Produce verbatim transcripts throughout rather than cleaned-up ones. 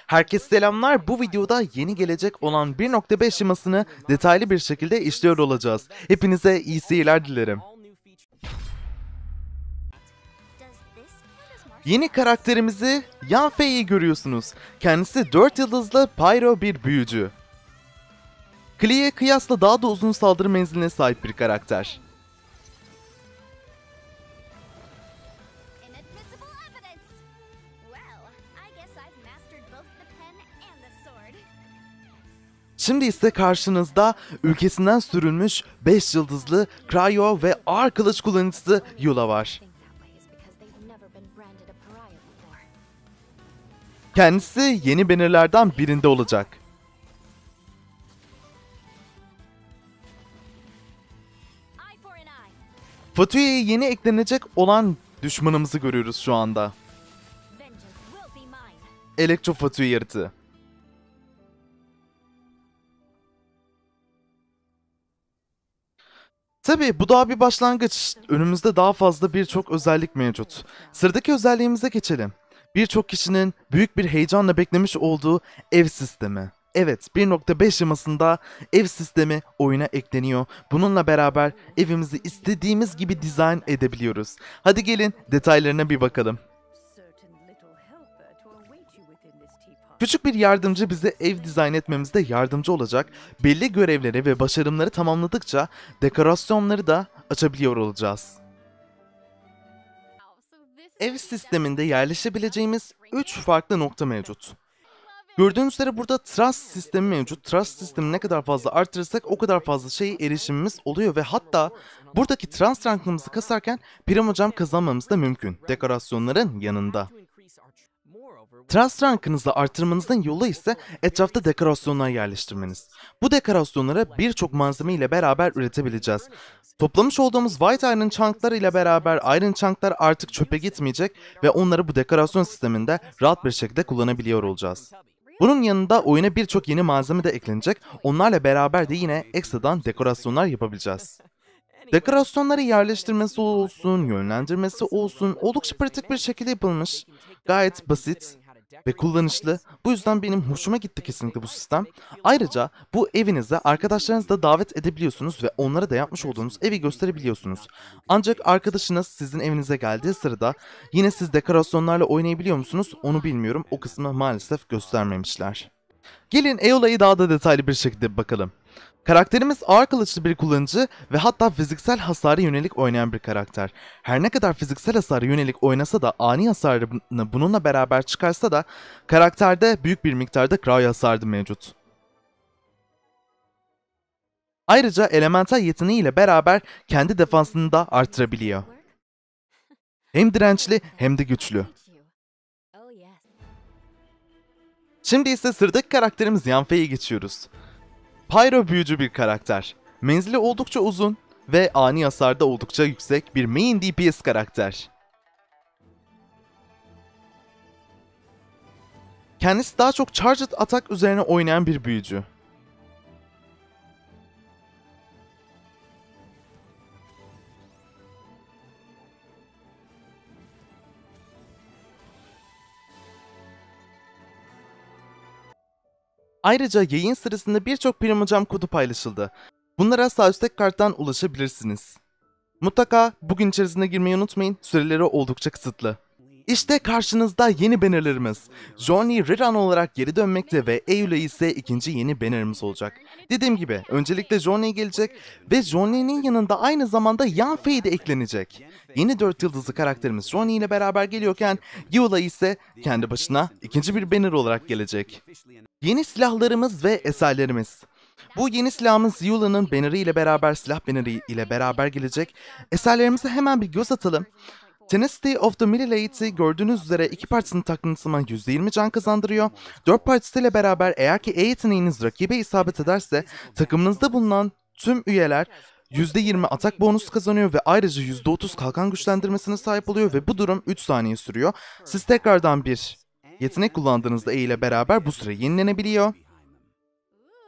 Herkese selamlar. Bu videoda yeni gelecek olan bir nokta beş yamasını detaylı bir şekilde işliyor olacağız. Hepinize iyi seyirler dilerim. Yeni karakterimizi Yanfei'yi görüyorsunuz. Kendisi dört yıldızlı Pyro bir büyücü. Klee'ye kıyasla daha da uzun saldırı menziline sahip bir karakter. Şimdi ise karşınızda ülkesinden sürülmüş beş yıldızlı Cryo ve ağır kılıç kullanıcısı Eula var. Kendisi yeni bannerlerden birinde olacak. Fatui'ye yeni eklenecek olan düşmanımızı görüyoruz şu anda. Elektro Fatui yaratığı. Tabii bu daha bir başlangıç. Önümüzde daha fazla birçok özellik mevcut. Sıradaki özelliğimize geçelim. Birçok kişinin büyük bir heyecanla beklemiş olduğu ev sistemi. Evet, bir nokta beş yamasında ev sistemi oyuna ekleniyor. Bununla beraber evimizi istediğimiz gibi dizayn edebiliyoruz. Hadi gelin detaylarına bir bakalım. Küçük bir yardımcı bize ev dizayn etmemizde yardımcı olacak. Belli görevleri ve başarımları tamamladıkça dekorasyonları da açabiliyor olacağız. Ev sisteminde yerleşebileceğimiz üç farklı nokta mevcut. Gördüğünüz üzere burada trust sistemi mevcut. Trust sistemi ne kadar fazla artırırsak o kadar fazla şeye erişimimiz oluyor ve hatta buradaki trust rankımızı kasarken Primocam kazanmamız da mümkün. Dekorasyonların yanında. Trust rankınızı artırmanızın yolu ise etrafta dekorasyonlar yerleştirmeniz. Bu dekorasyonları birçok malzeme ile beraber üretebileceğiz. Toplamış olduğumuz White Iron Chunk'lar ile beraber Iron Chunk'lar artık çöpe gitmeyecek ve onları bu dekorasyon sisteminde rahat bir şekilde kullanabiliyor olacağız. Bunun yanında oyuna birçok yeni malzeme de eklenecek, onlarla beraber de yine ekstradan dekorasyonlar yapabileceğiz. Dekorasyonları yerleştirmesi olsun, yönlendirmesi olsun oldukça pratik bir şekilde yapılmış. Gayet basit ve kullanışlı. Bu yüzden benim hoşuma gitti kesinlikle bu sistem. Ayrıca bu evinize arkadaşlarınızı da davet edebiliyorsunuz ve onlara da yapmış olduğunuz evi gösterebiliyorsunuz. Ancak arkadaşınız sizin evinize geldiği sırada yine siz dekorasyonlarla oynayabiliyor musunuz onu bilmiyorum. O kısmı maalesef göstermemişler. Gelin Eola'yı daha da detaylı bir şekilde bakalım. Karakterimiz ağır kılıçlı bir kullanıcı ve hatta fiziksel hasara yönelik oynayan bir karakter. Her ne kadar fiziksel hasara yönelik oynasa da ani hasarını bununla beraber çıkarsa da karakterde büyük bir miktarda cryo hasarı mevcut. Ayrıca elemental yeteneğiyle beraber kendi defansını da artırabiliyor. Hem dirençli hem de güçlü. Şimdi ise sıradaki karakterimiz Yanfei'ye geçiyoruz. Pyro büyücü bir karakter. Menzili oldukça uzun ve ani hasarda oldukça yüksek bir main D P S karakter. Kendisi daha çok charged atak üzerine oynayan bir büyücü. Ayrıca yayın sırasında birçok Primocam kodu paylaşıldı. Bunlara sağ üstteki karttan ulaşabilirsiniz. Mutlaka bugün içerisinde girmeyi unutmayın, süreleri oldukça kısıtlı. İşte karşınızda yeni bannerlarımız. Johnny Riran olarak geri dönmekte ve Eula ise ikinci yeni bannerımız olacak. Dediğim gibi öncelikle Johnny gelecek ve Johnny'nin yanında aynı zamanda Yanfei de eklenecek. Yeni dört yıldızlı karakterimiz Johnny ile beraber geliyorken Eula ise kendi başına ikinci bir banner olarak gelecek. Yeni silahlarımız ve eserlerimiz. Bu yeni silahımız Eula'nın bannerı ile beraber silah bannerı ile beraber gelecek. Eserlerimize hemen bir göz atalım. Tenacity of the Millilate'i gördüğünüz üzere iki partisini taktığınız zaman yüzde yirmi can kazandırıyor. dört partisiyle beraber eğer ki E yeteneğiniz rakibe isabet ederse takımınızda bulunan tüm üyeler yüzde yirmi atak bonusu kazanıyor ve ayrıca yüzde otuz kalkan güçlendirmesine sahip oluyor ve bu durum üç saniye sürüyor. Siz tekrardan bir yetenek kullandığınızda E ile beraber bu süre yenilenebiliyor.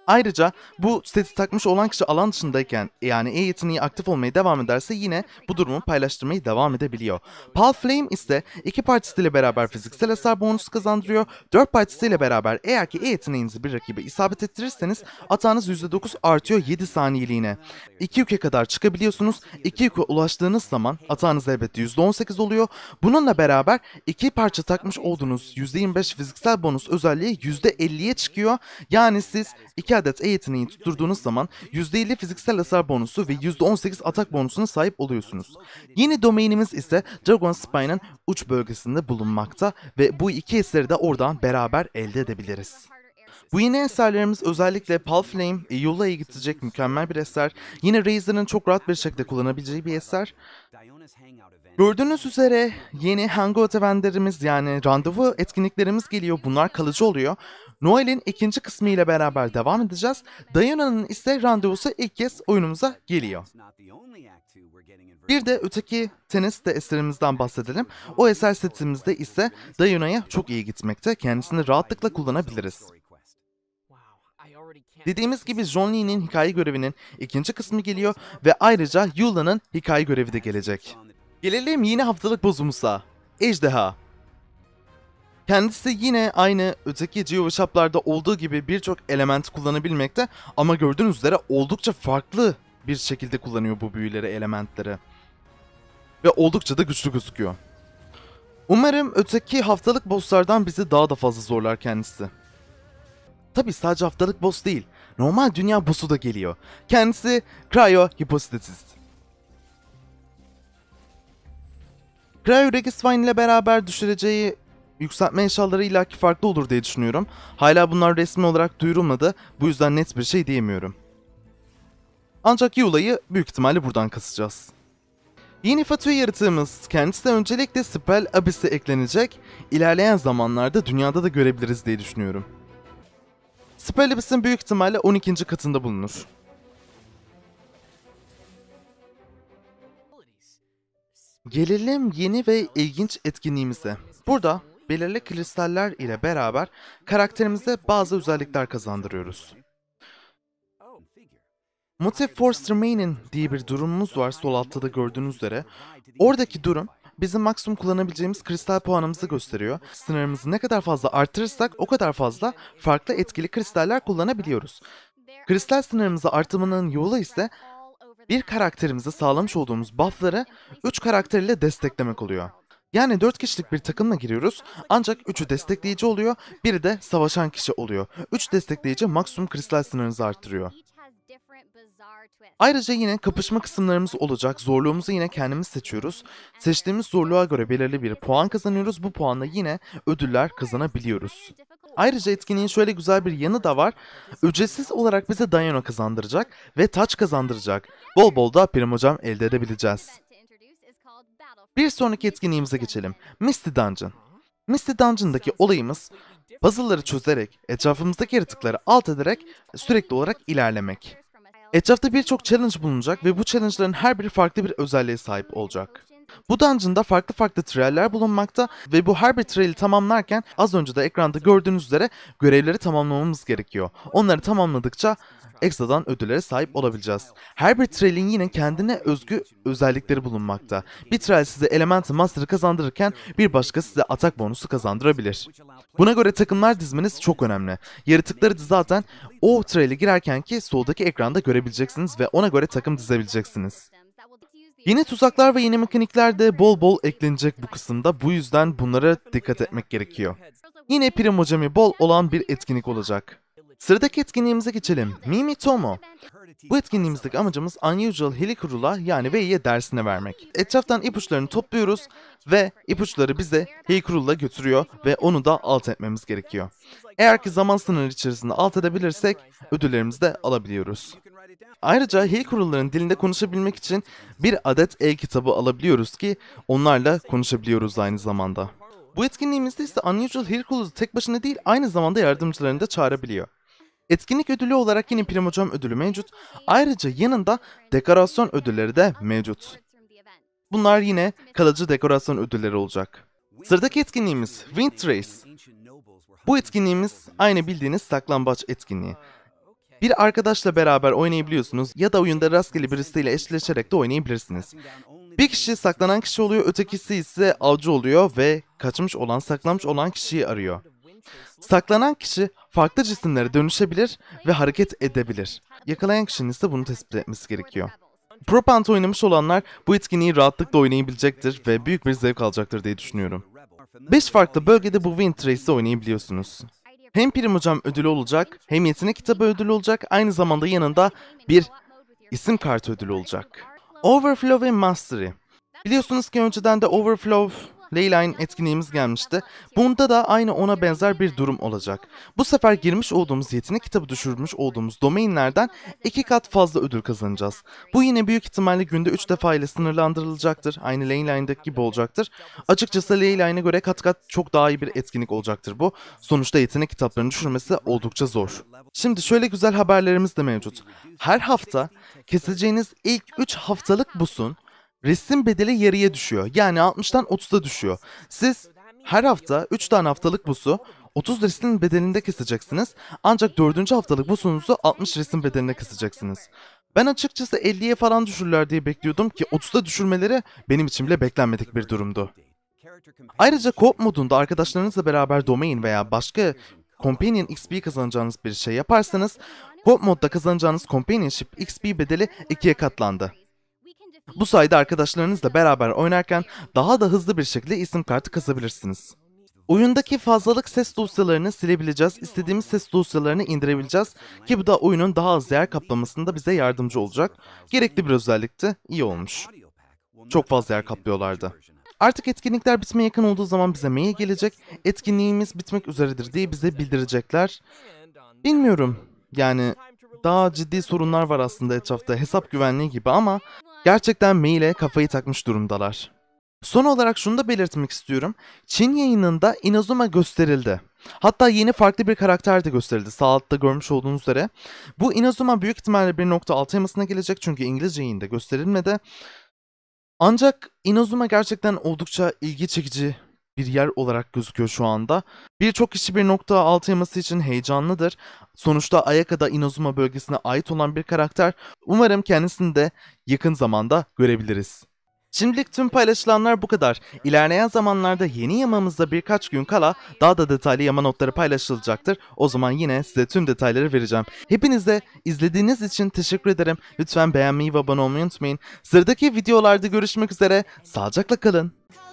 Ayrıca bu seti takmış olan kişi alan dışındayken yani E yeteneği aktif olmaya devam ederse yine bu durumu paylaştırmayı devam edebiliyor. Pal Flame ise iki partisiyle beraber fiziksel hasar bonusu kazandırıyor. dört partisiyle beraber eğer ki E yeteneğinizi bir rakibe isabet ettirirseniz atağınız yüzde dokuz artıyor yedi saniyeliğine. iki yüke kadar çıkabiliyorsunuz. iki yüke ulaştığınız zaman atağınız elbette yüzde on sekiz oluyor. Bununla beraber iki parça takmış olduğunuz yüzde yirmi beş fiziksel bonus özelliği yüzde elliye çıkıyor. Yani siz iki adet E yeteneği tutturduğunuz zaman yüzde elli fiziksel hasar bonusu ve yüzde on sekiz atak bonusuna sahip oluyorsunuz. Yeni domainimiz ise Dragon Spine'ın uç bölgesinde bulunmakta ve bu iki eseri de oradan beraber elde edebiliriz. Bu yeni eserlerimiz özellikle Pal Flame, Eula'ya gidecek mükemmel bir eser. Yine Razor'ın çok rahat bir şekilde kullanabileceği bir eser. Gördüğünüz üzere yeni Hangout eventlerimiz yani randevu etkinliklerimiz geliyor. Bunlar kalıcı oluyor. Noel'in ikinci kısmı ile beraber devam edeceğiz. Diana'nın ise randevusu ilk kez oyunumuza geliyor. Bir de öteki tenis de eserimizden bahsedelim. O eser setimizde ise Diana'ya çok iyi gitmekte. Kendisini rahatlıkla kullanabiliriz. Dediğimiz gibi Zhong Li'nin hikaye görevinin ikinci kısmı geliyor ve ayrıca Eula'nın hikaye görevi de gelecek. Gelelim yine haftalık bozumuza. Ejderha. Kendisi yine aynı öteki GeoShop'larda olduğu gibi birçok element kullanabilmekte ama gördüğünüz üzere oldukça farklı bir şekilde kullanıyor bu büyüleri, elementleri. Ve oldukça da güçlü gözüküyor. Umarım öteki haftalık bosslardan bizi daha da fazla zorlar kendisi. Tabi sadece haftalık boss değil, normal dünya boss'u da geliyor. Kendisi Cryo Hypostasis. Cryo Regiswine ile beraber düşüreceği yükseltme eşyaları illaki farklı olur diye düşünüyorum. Hala bunlar resmi olarak duyurulmadı, bu yüzden net bir şey diyemiyorum. Ancak Eula'yı büyük ihtimalle buradan kasacağız. Yeni Fatui yaratığımız, kendisi de öncelikle Spell Abyss'e eklenecek, ilerleyen zamanlarda dünyada da görebiliriz diye düşünüyorum. Spell Abyss'in büyük ihtimalle on ikinci katında bulunur. Gelelim yeni ve ilginç etkinliğimize. Burada belirli kristaller ile beraber karakterimize bazı özellikler kazandırıyoruz. Motive Force Remaining diye bir durumumuz var sol altta da gördüğünüz üzere. Oradaki durum bizim maksimum kullanabileceğimiz kristal puanımızı gösteriyor. Sınırımızı ne kadar fazla artırırsak o kadar fazla farklı etkili kristaller kullanabiliyoruz. Kristal sınırımızı artırmanın yolu ise bir karakterimize sağlamış olduğumuz buff'ları üç karakter ile desteklemek oluyor. Yani dört kişilik bir takımla giriyoruz ancak üçü destekleyici oluyor, biri de savaşan kişi oluyor. üç destekleyici maksimum kristal sınırınızı artırıyor. Ayrıca yine kapışma kısımlarımız olacak. Zorluğumuzu yine kendimiz seçiyoruz. Seçtiğimiz zorluğa göre belirli bir puan kazanıyoruz. Bu puanla yine ödüller kazanabiliyoruz. Ayrıca etkinliğin şöyle güzel bir yanı da var. Ücretsiz olarak bize Diana kazandıracak ve taç kazandıracak. Bol bol da primocam elde edebileceğiz. Bir sonraki etkinliğimize geçelim. Misty Dungeon. Misty Dungeon'daki olayımız puzzle'ları çözerek, etrafımızdaki yaratıkları alt ederek sürekli olarak ilerlemek. Etrafta birçok challenge bulunacak ve bu challenge'ların her biri farklı bir özelliğe sahip olacak. Bu dungeon'da farklı farklı trail'ler bulunmakta ve bu her bir trail'i tamamlarken az önce de ekranda gördüğünüz üzere görevleri tamamlamamız gerekiyor. Onları tamamladıkça ekstradan ödüllere sahip olabileceğiz. Her bir trail'in yine kendine özgü özellikleri bulunmakta. Bir trail size Elemental Master'ı kazandırırken bir başka size atak bonusu kazandırabilir. Buna göre takımlar dizmeniz çok önemli. Yaratıkları da zaten o trail'e girerkenki soldaki ekranda görebileceksiniz ve ona göre takım dizebileceksiniz. Yeni tuzaklar ve yeni mekanikler de bol bol eklenecek bu kısımda, bu yüzden bunlara dikkat etmek gerekiyor. Yine primocami bol olan bir etkinlik olacak. Sıradaki etkinliğimize geçelim. Mimi Tomo. Bu etkinliğimizdeki amacımız Unusual Helikurula yani V'ye dersine vermek. Etraftan ipuçlarını topluyoruz ve ipuçları bize Helikurula götürüyor ve onu da alt etmemiz gerekiyor. Eğer ki zaman sınırı içerisinde alt edebilirsek ödüllerimizi de alabiliyoruz. Ayrıca Helikurulaların dilinde konuşabilmek için bir adet el-kitabı alabiliyoruz ki onlarla konuşabiliyoruz aynı zamanda. Bu etkinliğimizde ise Unusual Helikurula tek başına değil aynı zamanda yardımcılarını da çağırabiliyor. Etkinlik ödülü olarak yine primocam ödülü mevcut. Ayrıca yanında dekorasyon ödülleri de mevcut. Bunlar yine kalıcı dekorasyon ödülleri olacak. Sıradaki etkinliğimiz Wind Race. Bu etkinliğimiz aynı bildiğiniz saklambaç etkinliği. Bir arkadaşla beraber oynayabiliyorsunuz ya da oyunda rastgele birisiyle eşleşerek de oynayabilirsiniz. Bir kişi saklanan kişi oluyor, ötekisi ise avcı oluyor ve kaçmış olan, saklanmış olan kişiyi arıyor. Saklanan kişi farklı cisimlere dönüşebilir ve hareket edebilir. Yakalayan kişinin ise bunu tespit etmesi gerekiyor. Propant oynamış olanlar bu etkinliği rahatlıkla oynayabilecektir ve büyük bir zevk alacaktır diye düşünüyorum. beş farklı bölgede bu Wind Race'i oynayabiliyorsunuz. Hem Primocam ödülü olacak, hem yetenek kitabı ödülü olacak, aynı zamanda yanında bir isim kartı ödülü olacak. Overflow ve Mastery. Biliyorsunuz ki önceden de Overflow Leyline etkinliğimiz gelmişti. Bunda da aynı ona benzer bir durum olacak. Bu sefer girmiş olduğumuz yetenek kitabı düşürmüş olduğumuz domainlerden iki kat fazla ödül kazanacağız. Bu yine büyük ihtimalle günde üç defa ile sınırlandırılacaktır. Aynı Leyline'daki gibi olacaktır. Açıkçası Leyline'e göre kat kat çok daha iyi bir etkinlik olacaktır bu. Sonuçta yetenek kitaplarını düşürmesi oldukça zor. Şimdi şöyle güzel haberlerimiz de mevcut. Her hafta keseceğiniz ilk üç haftalık busun resim bedeli yarıya düşüyor. Yani altmıştan otuza düşüyor. Siz her hafta üç tane haftalık busu otuz resim bedelinde keseceksiniz. Ancak dördüncü haftalık busunuzu altmış resim bedeline keseceksiniz. Ben açıkçası elliye falan düşürürler diye bekliyordum ki otuza düşürmeleri benim için bile beklenmedik bir durumdu. Ayrıca co-op modunda arkadaşlarınızla beraber domain veya başka Companion X P kazanacağınız bir şey yaparsanız co-op modda kazanacağınız Companionship X P bedeli ikiye katlandı. Bu sayede arkadaşlarınızla beraber oynarken daha da hızlı bir şekilde isim kartı kasabilirsiniz. Oyundaki fazlalık ses dosyalarını silebileceğiz, istediğimiz ses dosyalarını indirebileceğiz ki bu da oyunun daha az yer kaplamasında bize yardımcı olacak. Gerekli bir özellikti, iyi olmuş. Çok fazla yer kaplıyorlardı. Artık etkinlikler bitmeye yakın olduğu zaman bize mail gelecek, etkinliğimiz bitmek üzeredir diye bize bildirecekler. Bilmiyorum, yani daha ciddi sorunlar var aslında etrafta, hesap güvenliği gibi ama gerçekten maile kafayı takmış durumdalar. Son olarak şunu da belirtmek istiyorum. Çin yayınında Inazuma gösterildi. Hatta yeni farklı bir karakter de gösterildi. Sağ altta görmüş olduğunuz üzere. Bu Inazuma büyük ihtimalle bir nokta altı yamasına gelecek çünkü İngilizce yayında gösterilmedi. Ancak Inazuma gerçekten oldukça ilgi çekici bir yer olarak gözüküyor şu anda. Birçok kişi bir nokta altı yaması için heyecanlıdır. Sonuçta Ayaka'da Inazuma bölgesine ait olan bir karakter. Umarım kendisini de yakın zamanda görebiliriz. Şimdilik tüm paylaşılanlar bu kadar. İlerleyen zamanlarda yeni yamamızda birkaç gün kala daha da detaylı yama notları paylaşılacaktır. O zaman yine size tüm detayları vereceğim. Hepinize izlediğiniz için teşekkür ederim. Lütfen beğenmeyi ve abone olmayı unutmayın. Sıradaki videolarda görüşmek üzere. Sağlıcakla kalın.